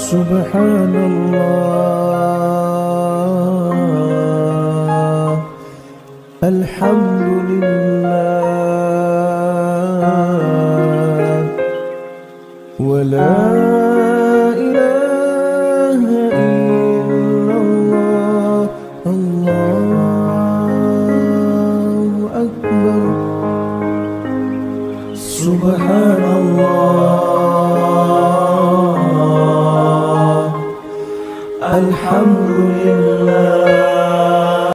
Subhanallah, Alhamdulillah, wa la ilaha illallah, Allahu Akbar. Subhanallah, Alhamdulillah,